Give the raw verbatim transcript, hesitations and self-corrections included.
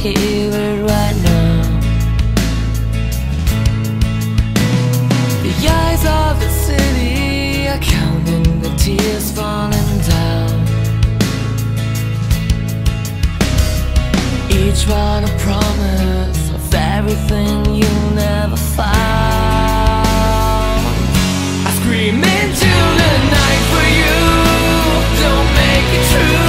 hear it right now. The eyes of the city are counting the tears falling down, each one a promise of everything you'll never find. I scream into the night for you, don't make it true.